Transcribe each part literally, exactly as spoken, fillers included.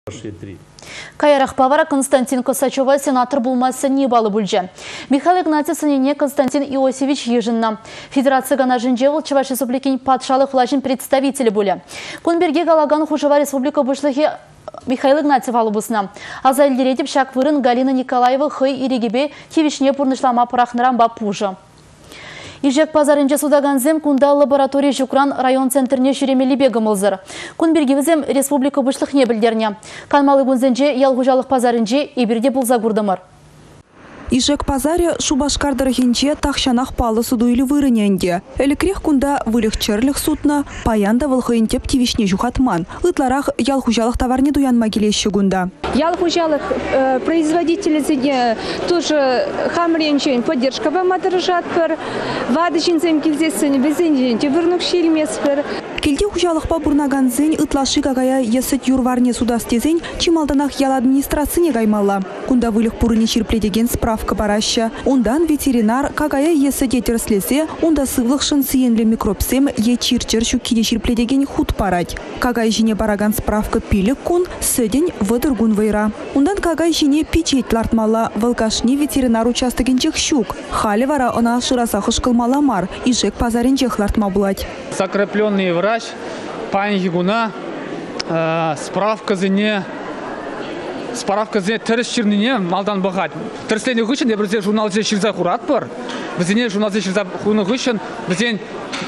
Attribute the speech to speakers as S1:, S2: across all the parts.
S1: Кайрах павара Константин Косачева сенатор булмасы небалы бүлже. Михаил Игнатьевсыне Константин Иосифович Ежинна. Федерация гана жинжевыл Чуваш республикин патшалық влажин представители бүлі. Кунберге галаган Хужева республика бұшлығы Михаил Игнатьев алыбысына. Азайлеретіп шак вырын Галина Николаева хый ирегебе тевишне пурнышлама парахныран бапужы. Ижек пазарынче судаганзем кунда лаборатория Жукран район центрне жүремелі бегімылзыр. Кунбергевізем республика бұшлық не білдерне. Канмалы гунзенже ялғужалық пазарынче ебірде бұлза күрдімір.
S2: Ижек пазаре Шубашкардырыхинче тахшанах палы судуйлы вырыненде. Элекрех кунда вылых-черлых судна, паянда вылхайынтеп тивишне жухатман. Ытларах ялхужалық товарне дуянма келеші гунда.
S3: Ялхужалық э, производители тоже хамренчен поддержка вам отрыжатпыр. Вадычинзем килзесен безенженте вырнук шелмеспыр.
S2: Келде хужалықпа бурнаганзен ытлашы какая есет юрварне судастезен чималданах ял администрацияне гаймалла. Кунда вылых пурыне чирпледеген справка бараща. Ундан ветеринар какая есет етерслесе, унда сывлых шынсиенле микробсем е чирчер шукиде чирпледеген худ парать. Какая жине бараган справка пилек кун, сөден выдыргун вайра. Ундан какая жине печет лартмала, волкашни ветеринар участогенчех щук. Хали вара она шыраса хышкалмала мар, ижек пазаренчех лартма булать.
S4: Закрепленный врач, пани гуна, э, справка зене, справка зене терещирнине малдан бахать. Терслене гышен, я брезе журналзе ширза хурат пар, бзене журналзе ширза хуны гышен, бзен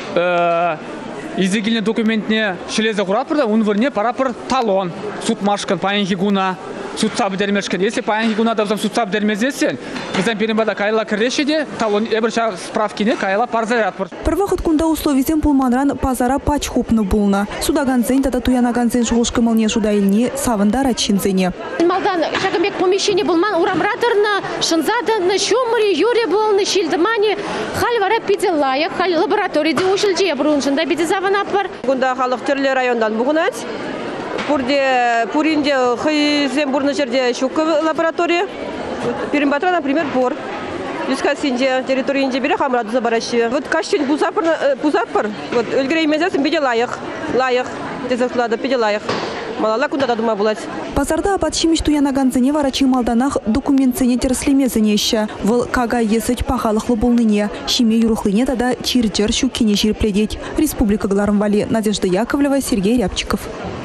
S4: изегильне документне шилезе хурат пар, он верне пара пар талон, суд машкан пани гуна. Судсаб дермешкен. Если паян гуна да судсаб дермезесен, bizden перембада кайла крешеде, талон эберша справки не кайла парзарат.
S2: Первоход кунда условизем пулманран пазара пач хупны булна. Судаганзен тата туянаганзен жгушка молне жудайльни савандара чинзене.
S5: Малдан шагамбек помещение булман урамраторна шанзада на шумри юре был на шильдмане хальвара пиделая халь лаборатории де ушилже бруншин да бидезавана пар.
S6: Кунда халық түрлі райондан бугунат. Пурде пуринде хызем бурна жерде шука лаборатория. Перембатра, например, пор. Искасинде территории инде бере хамраду забаращи. Вот кашчин пузапар пузапар. Вот өлгерей мезесин биде лайық. Лайық. Дезаклада биде лайық. Малала кунда да дума булать.
S2: Пазарда апатшимиш туянаганзене варачи малданах документсене терслемезене еща. Выл кага есыть пахалықлы болныне. Шиме юрухлыне тада чирчер щукине чирпледеть. Республика Гларамвали. Надежда Яковлева, Сергей Рябчиков.